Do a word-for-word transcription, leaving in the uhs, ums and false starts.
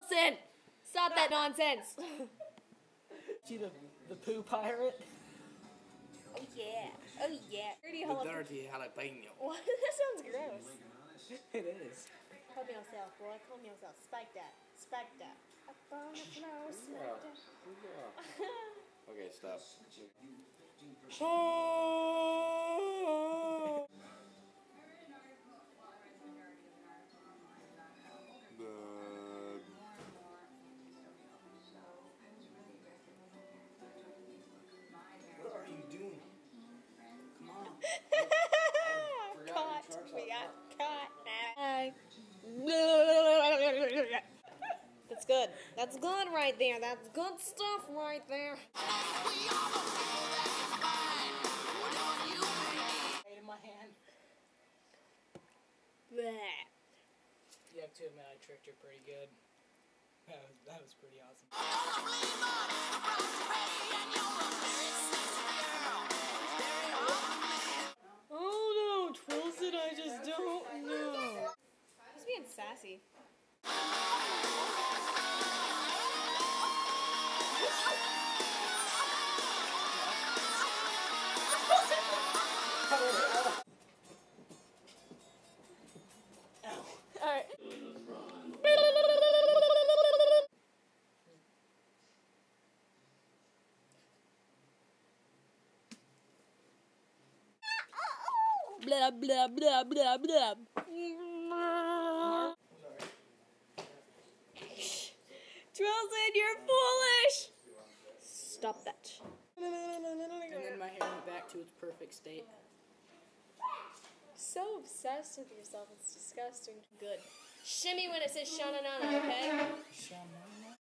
Twilson! Stop that nonsense! See the, the poo pirate? Oh yeah, oh yeah. Dirty The dirty jalapeno. What? That sounds gross. It is. Calm yourself, boy. Calm yourself. Spike that. Spike that. Up on the floor, spike that. Okay, stop. What are you doing? Come on. Caught. We got caught. Hi. That's good. That's good right there. That's good stuff right there. Right in my hand. Bleh. You have to admit I tricked her pretty good. That was, that was pretty awesome. Oh no, Twilson, I just don't know. He's being sassy. Alright. Blah blah blah blah blah. Twilson, you're foolish! Stop that. And then my hair went back to its perfect state. So obsessed with yourself, it's disgusting. Good. Shimmy when it says sha-na-na-na, okay?